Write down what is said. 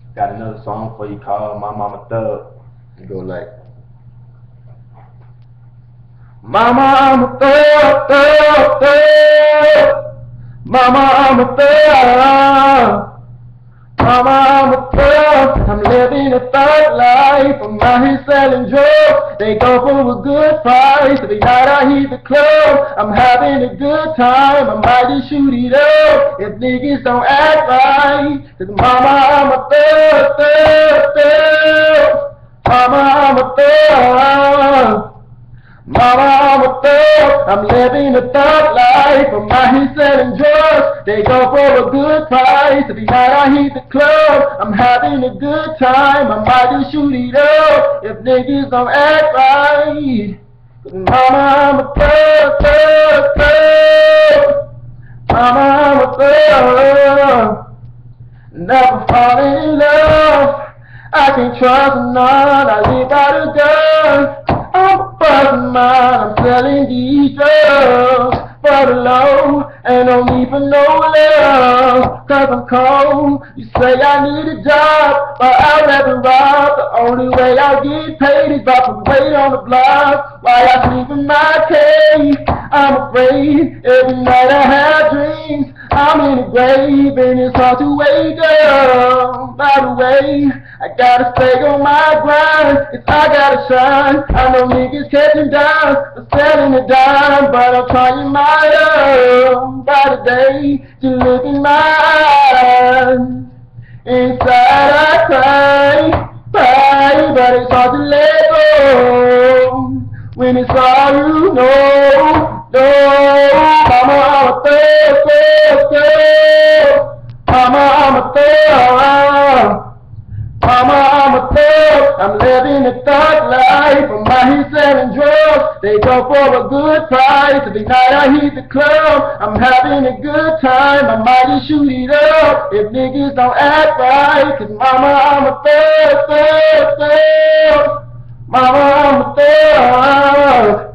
Got another song for you called My Mama Thug. You go like, Mama, I'm a thug, thug, thug. Mama, I'm a thug. Mama, I'm a thug. I'm living a thug life. I'm out here selling drugs. They go for a good price. Every night I hit the club. I'm having a good time. I might just shoot it up if niggas don't act right. Cause mama, I'm a thug, thug, thug. Mama, I'm a thug. Mama, I'm a thug, I'm living a thug life. I'm out here selling drugs, they go for a good price. Every night I hit the club, I'm having a good time. I might just shoot it up if niggas don't act right. Cause mama, I'm a thug, thug, thug. Mama, I'm a thug. Never falling in love, I can't trust none. I live by the gun. I'm a buzzing mind, I'm selling these drugs for the low, and don't need for no love, cause I'm cold. You say I need a job, but I'll never rob. The only way I'll get paid is by putting weight on the block. While I sleep in my cave, I'm afraid. Every night I have dreams, I'm in the grave, and it's hard to wake up. By the way, I gotta stay on my grind, cause I gotta shine. I know niggas catching dimes, but selling a dime, but I'm trying my love by the day to look in my eyes. Inside I cry, but it's hard to let go when it's all you know. No, mama, I'm a thug, thug, thug. Mama, I'm a thug. Mama, I'm a thug, I'm living a thug life. I'm out here selling drugs, they go for a good price. Every night I hit the club, I'm having a good time. I might just shoot it up if niggas don't act right. Cause mama, I'm a thug, thug, thug. Mama, I'm a thug.